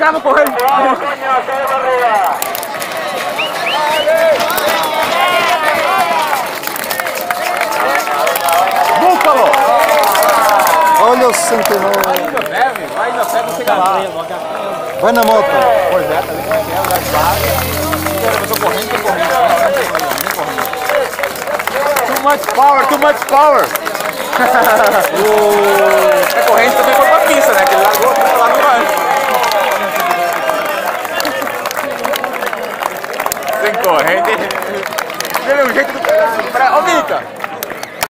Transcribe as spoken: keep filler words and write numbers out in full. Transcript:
cara não correu. Búfalo! Olha o sessenta e nove. Vai na fé, você lá. Vai na moto. Pois é, tá vendo como é que é? O gás base. Eu tô correndo, tô correndo. Too much power, too much power. Tá correndo, também